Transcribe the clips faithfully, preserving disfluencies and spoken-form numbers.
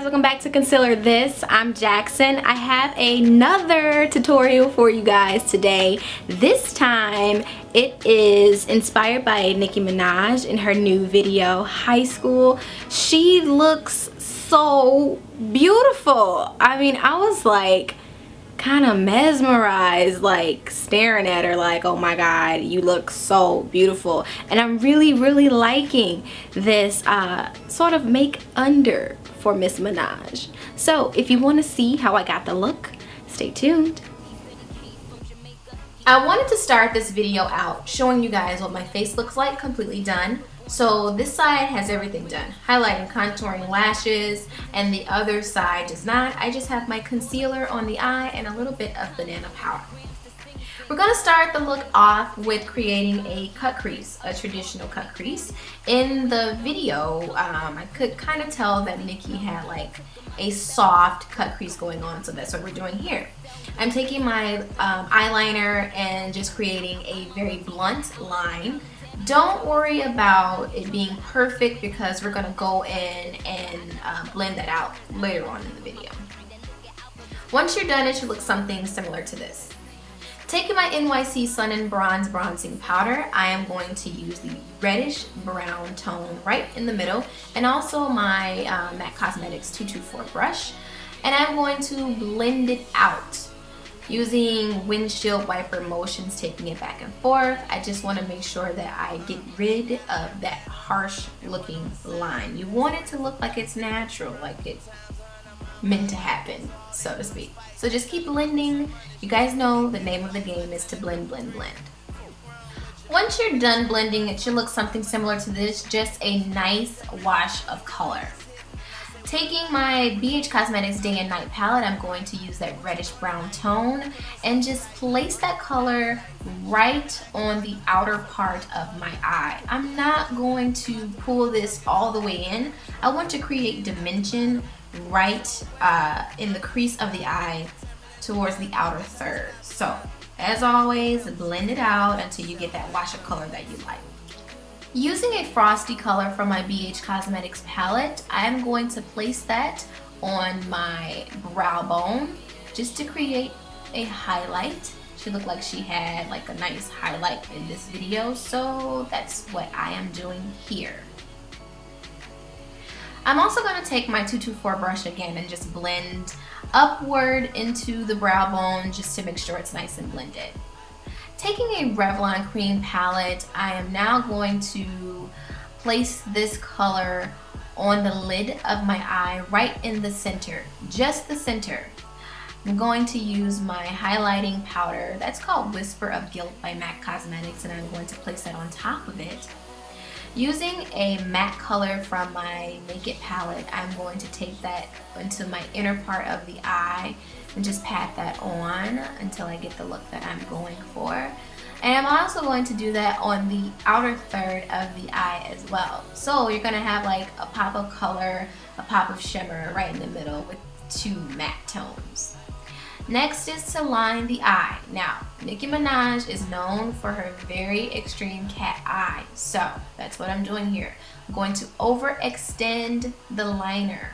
welcome back to Concealer This. I'm Jackson. I have another tutorial for you guys today. This time it is inspired by Nicki Minaj in her new video, High School. She looks so beautiful. I mean, I was like kind of mesmerized, like staring at her like, oh my god, you look so beautiful. And I'm really really liking this uh sort of make under for Miss Minaj. So if you want to see how I got the look, stay tuned. I wanted to start this video out showing you guys what my face looks like completely done. So this side has everything done, highlighting, contouring, lashes, and the other side does not. I just have my concealer on the eye and a little bit of banana powder. We're going to start the look off with creating a cut crease, a traditional cut crease. In the video, um, I could kind of tell that Nicki had like a soft cut crease going on, so that's what we're doing here. I'm taking my um, eyeliner and just creating a very blunt line. Don't worry about it being perfect because we're going to go in and uh, blend that out later on in the video. Once you're done, it should look something similar to this. Taking my N Y C Sun and Bronze bronzing powder, I am going to use the reddish brown tone right in the middle, and also my uh, MAC Cosmetics two two four brush, and I'm going to blend it out using windshield wiper motions, taking it back and forth. I just want to make sure that I get rid of that harsh looking line. You want it to look like it's natural, like it's meant to happen, so to speak. So just keep blending. You guys know the name of the game is to blend, blend, blend. Once you're done blending, it should look something similar to this, just a nice wash of color. Taking my B H Cosmetics Day and Night palette, I'm going to use that reddish brown tone and just place that color right on the outer part of my eye. I'm not going to pull this all the way in. I want to create dimension right uh, in the crease of the eye towards the outer third. So, as always, blend it out until you get that wash of color that you like. Using a frosty color from my B H Cosmetics palette, I'm going to place that on my brow bone just to create a highlight. She looked like she had like a nice highlight in this video, so that's what I am doing here. I'm also going to take my two two four brush again and just blend upward into the brow bone just to make sure it's nice and blended. Taking a Revlon cream palette, I am now going to place this color on the lid of my eye right in the center, just the center. I'm going to use my highlighting powder that's called Whisper of Guilt by MAC Cosmetics, and I'm going to place that on top of it. Using a matte color from my Naked palette, I'm going to take that into my inner part of the eye and just pat that on until I get the look that I'm going for. And I'm also going to do that on the outer third of the eye as well. So you're going to have like a pop of color, a pop of shimmer right in the middle with two matte tones. Next is to line the eye. Now, Nicki Minaj is known for her very extreme cat eye, so that's what I'm doing here. I'm going to overextend the liner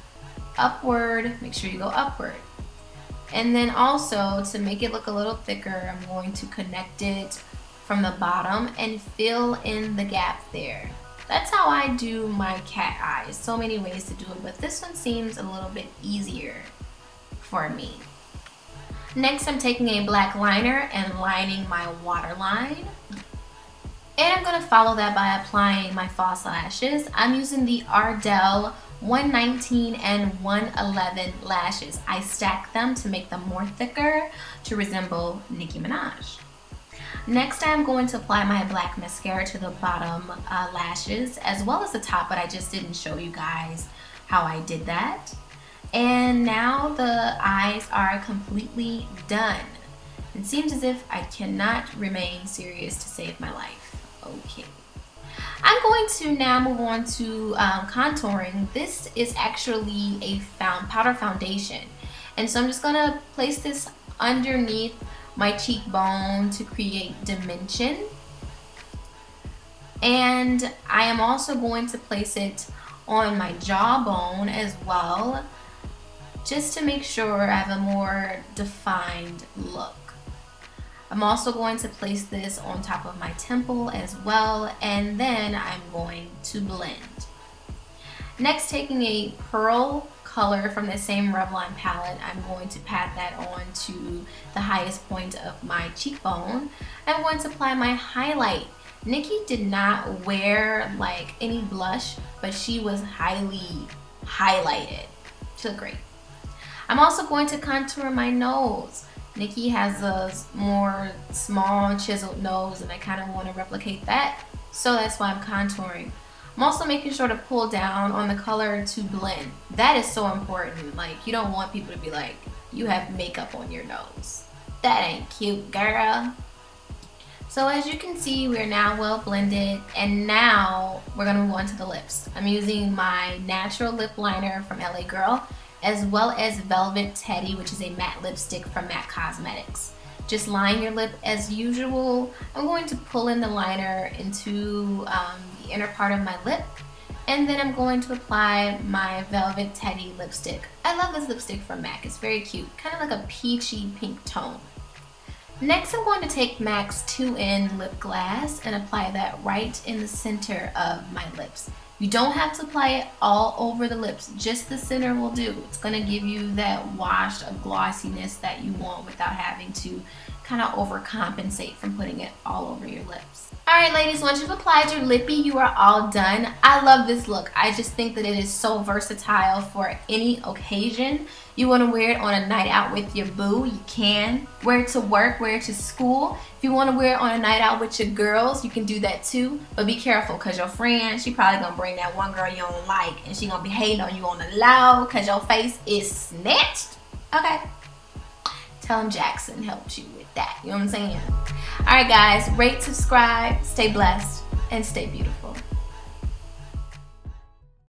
upward. Make sure you go upward. And then also, to make it look a little thicker, I'm going to connect it from the bottom and fill in the gap there. That's how I do my cat eyes. So many ways to do it, but this one seems a little bit easier for me. Next, I'm taking a black liner and lining my waterline. And I'm going to follow that by applying my false lashes. I'm using the Ardell one nineteen and one eleven lashes. I stack them to make them more thicker to resemble Nicki Minaj. Next, I'm going to apply my black mascara to the bottom uh, lashes as well as the top, but I just didn't show you guys how I did that. And now the eyes are completely done. It seems as if I cannot remain serious to save my life. Okay. I'm going to now move on to um, contouring. This is actually a found powder foundation. And so I'm just going to place this underneath my cheekbone to create dimension. And I am also going to place it on my jawbone as well, just to make sure I have a more defined look. I'm also going to place this on top of my temple as well, and then I'm going to blend. Next, taking a pearl color from the same Revlon palette, I'm going to pat that on to the highest point of my cheekbone. I'm going to apply my highlight. Nikki did not wear like any blush, but she was highly highlighted. She looked great. I'm also going to contour my nose. Nikki has a more small chiseled nose and I kind of want to replicate that, so that's why I'm contouring. I'm also making sure to pull down on the color to blend. That is so important. Like, you don't want people to be like, you have makeup on your nose. That ain't cute, girl. So as you can see, we're now well blended, and now we're gonna move on to the lips. I'm using my natural lip liner from L A Girl, as well as Velvet Teddy, which is a matte lipstick from MAC Cosmetics. Just line your lip as usual. I'm going to pull in the liner into um, the inner part of my lip, and then I'm going to apply my Velvet Teddy lipstick. I love this lipstick from MAC. It's very cute, kind of like a peachy pink tone. Next, I'm going to take MAC's two in Lip Glass and apply that right in the center of my lips. You don't have to apply it all over the lips, just the center will do. It's gonna give you that washed glossiness that you want without having to kind of overcompensate from putting it all over your lips. Alright ladies, once you've applied your lippy, you are all done. I love this look. I just think that it is so versatile for any occasion. You want to wear it on a night out with your boo, you can. Wear it to work, wear it to school. If you want to wear it on a night out with your girls, you can do that too. But be careful, because your friend, she probably going to bring that one girl you don't like, and she going to be hating on you on the low because your face is snatched. Okay. Tell him Jackson helped you with that. You know what I'm saying? Alright guys, rate, subscribe, stay blessed, and stay beautiful.